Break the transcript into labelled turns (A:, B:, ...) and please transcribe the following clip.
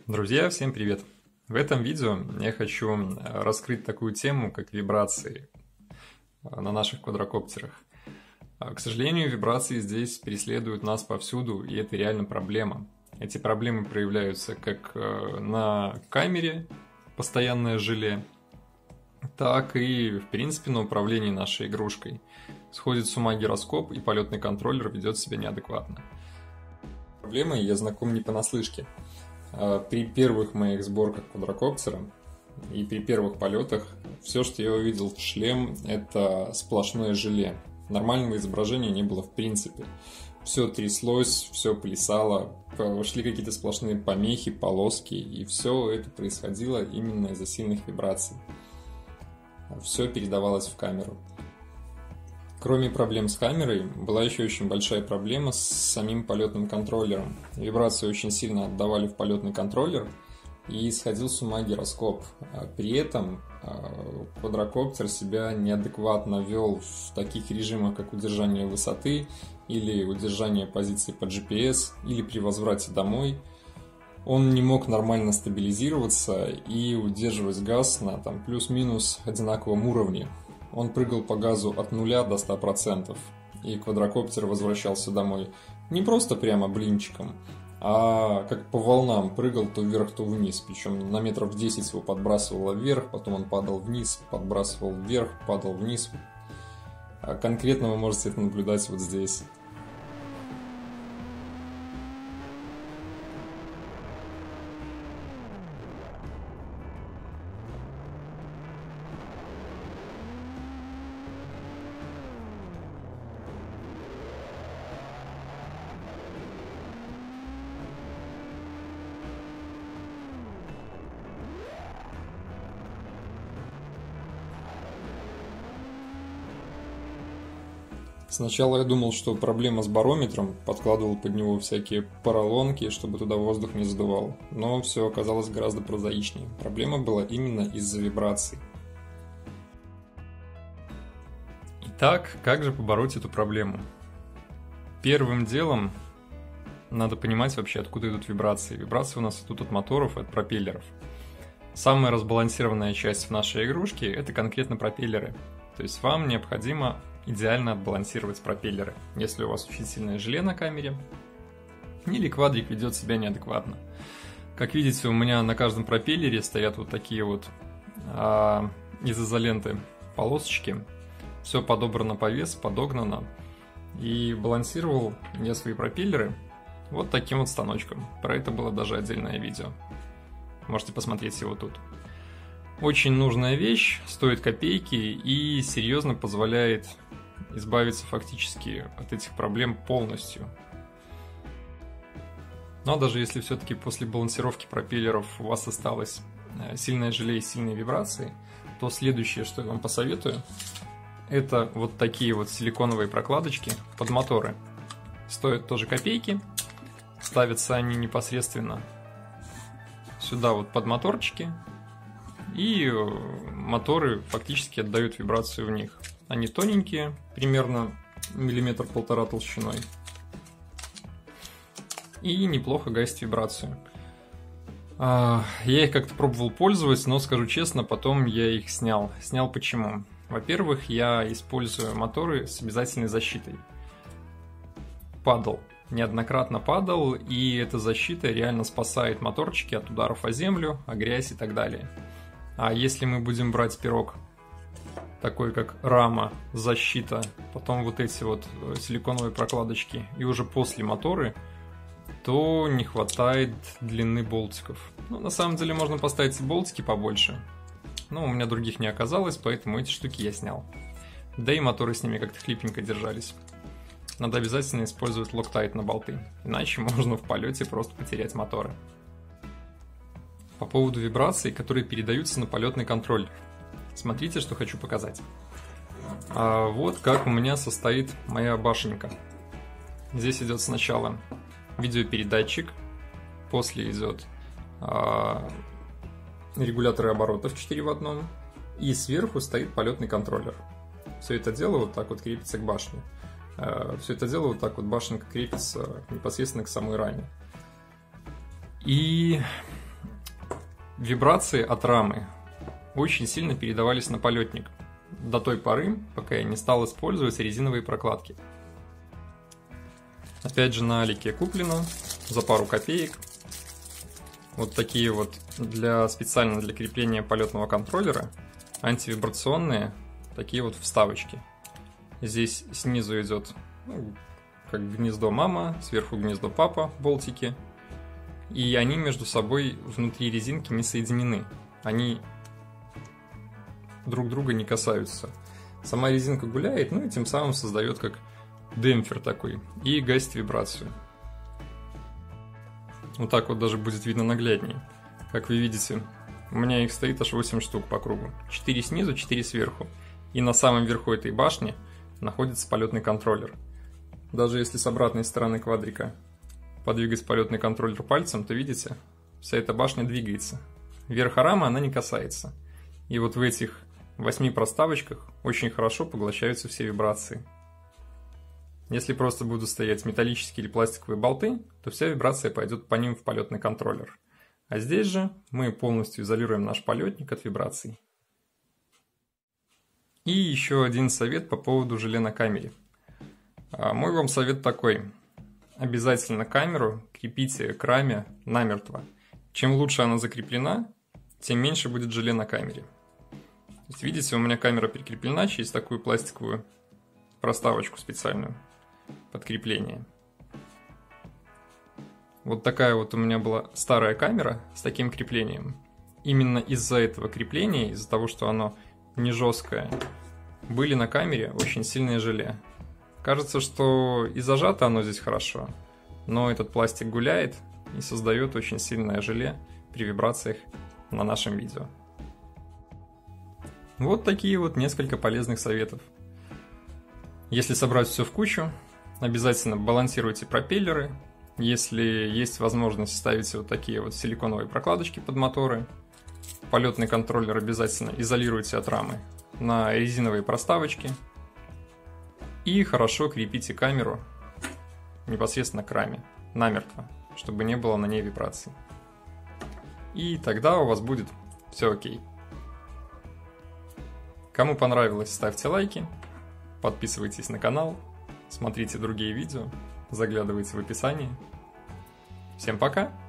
A: Друзья, всем привет! В этом видео я хочу раскрыть такую тему, как вибрации на наших квадрокоптерах. К сожалению, вибрации здесь преследуют нас повсюду, и это реально проблема. Эти проблемы проявляются как на камере, постоянное желе, так и, в принципе, на управлении нашей игрушкой. Сходит с ума гироскоп, и полетный контроллер ведет себя неадекватно. С проблемой я знаком не понаслышке. При первых моих сборках квадрокоптера и при первых полетах все, что я увидел в шлем, это сплошное желе. Нормального изображения не было в принципе. Все тряслось, все плясало, шли какие-то сплошные помехи, полоски, и все это происходило именно из-за сильных вибраций. Все передавалось в камеру. Кроме проблем с камерой, была еще очень большая проблема с самим полетным контроллером. Вибрации очень сильно отдавали в полетный контроллер, и сходил с ума гироскоп. При этом квадрокоптер себя неадекватно вел в таких режимах, как удержание высоты, или удержание позиции по GPS, или при возврате домой. Он не мог нормально стабилизироваться и удерживать газ на плюс-минус одинаковом уровне. Он прыгал по газу от 0 до 100%, и квадрокоптер возвращался домой не просто прямо блинчиком, а как по волнам прыгал то вверх, то вниз. Причем на метров 10 его подбрасывало вверх, потом он падал вниз, подбрасывал вверх, падал вниз. Конкретно вы можете это наблюдать вот здесь. Сначала я думал, что проблема с барометром, подкладывал под него всякие поролонки, чтобы туда воздух не задувал, но все оказалось гораздо прозаичнее. Проблема была именно из-за вибраций. Итак, как же побороть эту проблему? Первым делом надо понимать вообще, откуда идут вибрации. Вибрации у нас идут от моторов и от пропеллеров. Самая разбалансированная часть в нашей игрушке – это конкретно пропеллеры. То есть вам необходимо идеально отбалансировать пропеллеры, если у вас очень сильное желе на камере или квадрик ведет себя неадекватно. Как видите, у меня на каждом пропеллере стоят вот такие вот из изоленты полосочки. Все подобрано по весу, подогнано. И балансировал я свои пропеллеры вот таким вот станочком. Про это было даже отдельное видео. Можете посмотреть его тут. Очень нужная вещь, стоит копейки и серьезно позволяет избавиться фактически от этих проблем полностью. Но даже если все-таки после балансировки пропеллеров у вас осталось сильное желе и сильные вибрации, то следующее, что я вам посоветую, это вот такие вот силиконовые прокладочки под моторы. Стоят тоже копейки, ставятся они непосредственно сюда вот под моторчики, и моторы фактически отдают вибрацию в них. Они тоненькие, примерно 1-1,5 мм толщиной. И неплохо гасят вибрацию. Я их как-то пробовал пользоваться, но скажу честно, потом я их снял. Снял почему? Во-первых, я использую моторы с обязательной защитой. Неоднократно падал, и эта защита реально спасает моторчики от ударов о землю, о грязь и так далее. А если мы будем брать пирог, такой как рама, защита, потом вот эти вот силиконовые прокладочки и уже после моторы, то не хватает длины болтиков. На самом деле можно поставить болтики побольше, но у меня других не оказалось, поэтому эти штуки я снял. Да и моторы с ними как-то хлипенько держались. Надо обязательно использовать локтайт на болты, иначе можно в полете просто потерять моторы. По поводу вибраций, которые передаются на полетный контроллер. Смотрите, что хочу показать. Вот как у меня состоит моя башенка. Здесь идет сначала видеопередатчик, после идет регуляторы оборотов 4 в 1, и сверху стоит полетный контроллер. Все это дело вот так вот крепится к башне. Все это дело вот так вот башенка крепится непосредственно к самой раме. И Вибрации от рамы очень сильно передавались на полетник до той поры, пока я не стал использовать резиновые прокладки. Опять же на Алике куплено за пару копеек. Вот такие вот специально для крепления полетного контроллера антивибрационные такие вот вставочки. Здесь снизу идет как гнездо мама, сверху гнездо папа, болтики. И они между собой внутри резинки не соединены. Они друг друга не касаются. Сама резинка гуляет, и тем самым создает как демпфер такой и гасит вибрацию. Вот так вот даже будет видно нагляднее. Как вы видите, у меня их стоит аж 8 штук по кругу. 4 снизу, 4 сверху. И на самом верху этой башни находится полетный контроллер. Даже если с обратной стороны квадрика подвигать полетный контроллер пальцем, то видите, вся эта башня двигается. Верха рамы она не касается. И вот в этих 8 проставочках очень хорошо поглощаются все вибрации. Если просто будут стоять металлические или пластиковые болты, то вся вибрация пойдет по ним в полетный контроллер. А здесь же мы полностью изолируем наш полетник от вибраций. И еще один совет по поводу желе на камере. Мой вам совет такой. Обязательно камеру крепите к раме намертво. Чем лучше она закреплена, тем меньше будет желе на камере. То есть, видите, у меня камера прикреплена через такую пластиковую проставочку специальную под крепление. Вот такая вот у меня была старая камера с таким креплением. Именно из-за этого крепления, из-за того, что оно не жесткое, были на камере очень сильные желе. Кажется, что и зажато оно здесь хорошо, но этот пластик гуляет и создает очень сильное желе при вибрациях на нашем видео. Вот такие вот несколько полезных советов. Если собрать все в кучу, обязательно балансируйте пропеллеры. Если есть возможность, ставите вот такие вот силиконовые прокладочки под моторы. Полетный контроллер обязательно изолируйте от рамы на резиновые проставочки. И хорошо крепите камеру непосредственно к раме, намертво, чтобы не было на ней вибраций. И тогда у вас будет все окей. Кому понравилось, ставьте лайки, подписывайтесь на канал, смотрите другие видео, заглядывайте в описание. Всем пока!